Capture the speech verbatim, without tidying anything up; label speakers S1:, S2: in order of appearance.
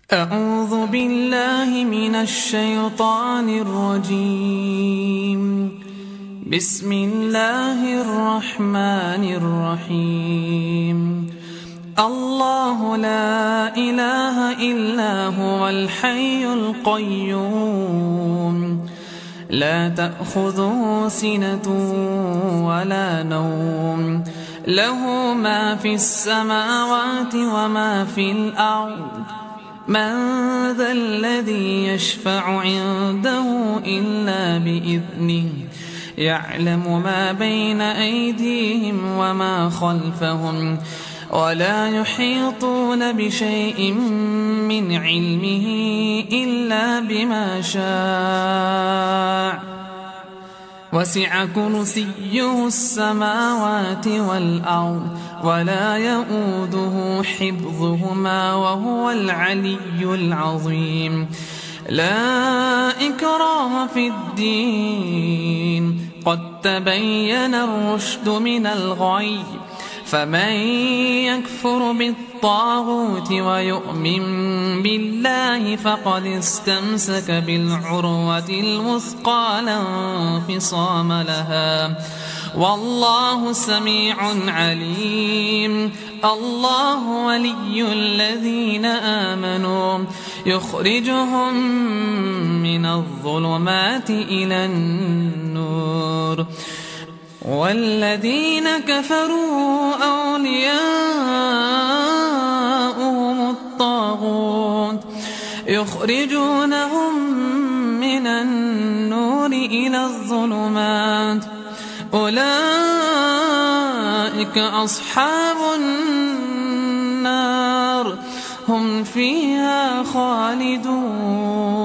S1: أعوذ بالله من الشيطان الرجيم. بسم الله الرحمن الرحيم. الله لا إله إلا هو الحي القيوم لا تأخذه سنة ولا نوم له ما في السماوات وما في الأرض من ذا الذي يشفع عنده إلا بإذنه يعلم ما بين أيديهم وما خلفهم ولا يحيطون بشيء من علمه إلا بما شاء وسع كرسيه السماوات والأرض ولا يؤوده حفظهما وهو العلي العظيم. لا إكراه في الدين قد تبين الرشد من الغي فمن يكفر بالطاغوت ويؤمن بالله فقد استمسك بالعروة الوثقى لا انفصام لها والله سميع عليم. الله ولي الذين آمنوا يخرجهم من الظلمات إلى النور والذين كفروا أولياؤهم الطاغوت يخرجونهم من النور إلى الظلمات أولئك أصحاب النار هم فيها خالدون.